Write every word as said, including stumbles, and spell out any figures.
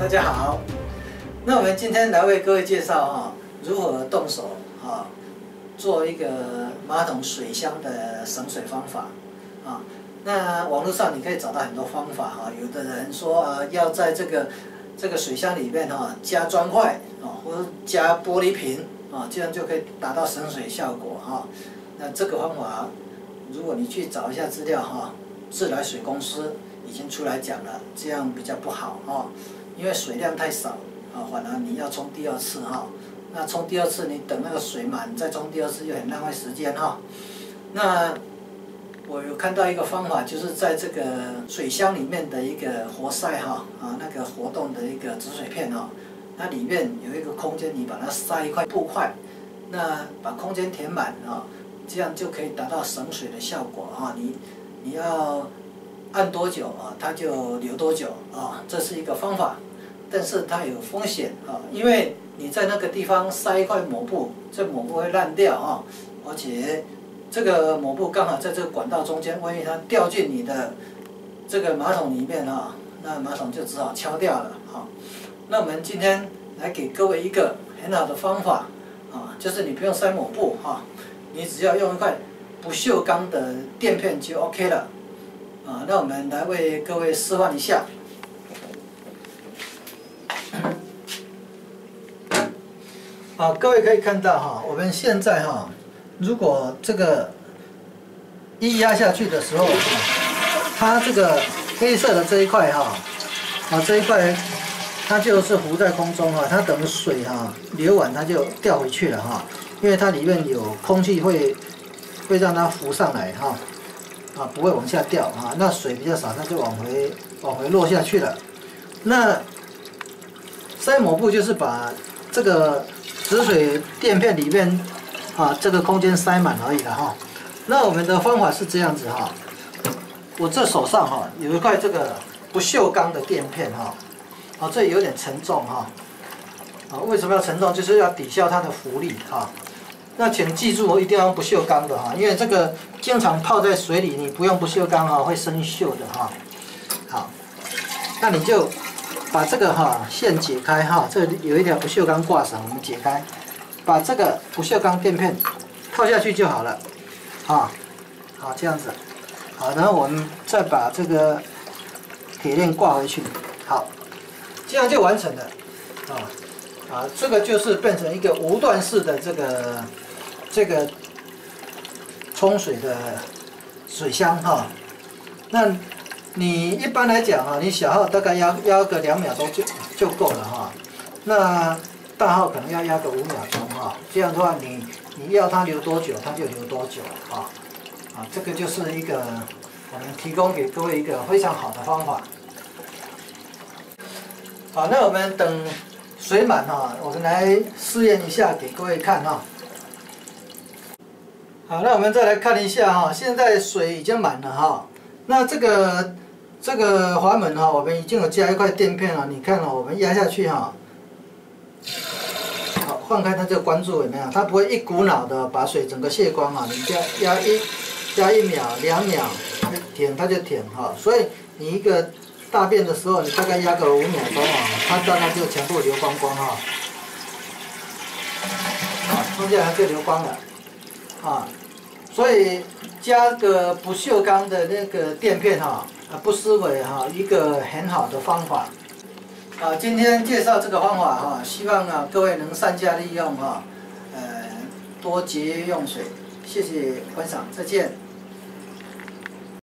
家好。那我们今天来为各位介绍哈，如何动手哈，做一个马桶水箱的省水方法啊。那网络上你可以找到很多方法哈，有的人说啊，要在这个这个水箱里面哈加砖块啊，或者加玻璃瓶啊，这样就可以达到省水效果哈。那这个方法，如果你去找一下资料哈，自来水公司已经出来讲了，这样比较不好哈，因为水量太少啊，反而你要冲第二次哈。那冲第二次，你等那个水满再冲第二次，又很浪费时间哈。那我有看到一个方法，就是在这个水箱里面的一个活塞哈啊，那个活动的一个止水片哈，它里面有一个空间，你把它塞一块布块，那把空间填满啊，这样就可以达到省水的效果啊。你你要按多久啊，它就流多久啊，这是一个方法，但是它有风险啊，因为你在那个地方塞一块抹布，这抹布会烂掉啊，而且这个抹布刚好在这个管道中间，万一它掉进你的这个马桶里面啊，那马桶就只好敲掉了啊。那我们今天来给各位一个很好的方法啊，就是你不用塞抹布哈，你只要用一块不锈钢的垫片就 OK 了啊。那我们来为各位示范一下。好，各位可以看到哈，我们现在哈，如果这个一压下去的时候，它这个黑色的这一块哈，啊这一块它就是浮在空中哈，它等水哈流完它就掉回去了哈，因为它里面有空气会会让它浮上来哈，啊不会往下掉啊，那水比较少，它就往回往回落下去了。那塞抹布就是把这个止水垫片里面啊，这个空间塞满而已了哈。那我们的方法是这样子哈，我这手上哈有一块这个不锈钢的垫片哈，啊这有点沉重哈，啊为什么要沉重？就是要抵消它的浮力哈。那请记住一定要用不锈钢的哈，因为这个经常泡在水里，你不用不锈钢哈会生锈的哈。好，那你就把这个哈线解开哈，这有一条不锈钢挂绳，我们解开，把这个不锈钢垫片套下去就好了，啊，好这样子，好，然后我们再把这个铁链挂回去，好，这样就完成了，啊啊，这个就是变成一个无段式的这个这个冲水的水箱哈，那。你一般来讲哈，你小号大概压压个两秒钟就就够了哈，那大号可能要压个五秒钟哈，这样的话你你要它流多久它就流多久啊，啊这个就是一个我们提供给各位一个非常好的方法。好，那我们等水满哈，我们来试验一下给各位看哈。好，那我们再来看一下哈，现在水已经满了哈。那这个这个阀门哈，我们已经有加一块垫片了。你看哦，我们压下去哈，好，放开它就关住，有没有？它不会一股脑的把水整个泄光哈。你压压一压一秒、两秒，舔它就舔哈。所以你一个大便的时候，你大概压个五秒钟啊，它大概就全部流光光哈。好，冲下来就流光了，啊，所以。加个不锈钢的那个垫片哈，啊不失为哈一个很好的方法。啊，今天介绍这个方法哈，希望啊各位能善加利用哈，呃多节约用水。谢谢观赏，再见。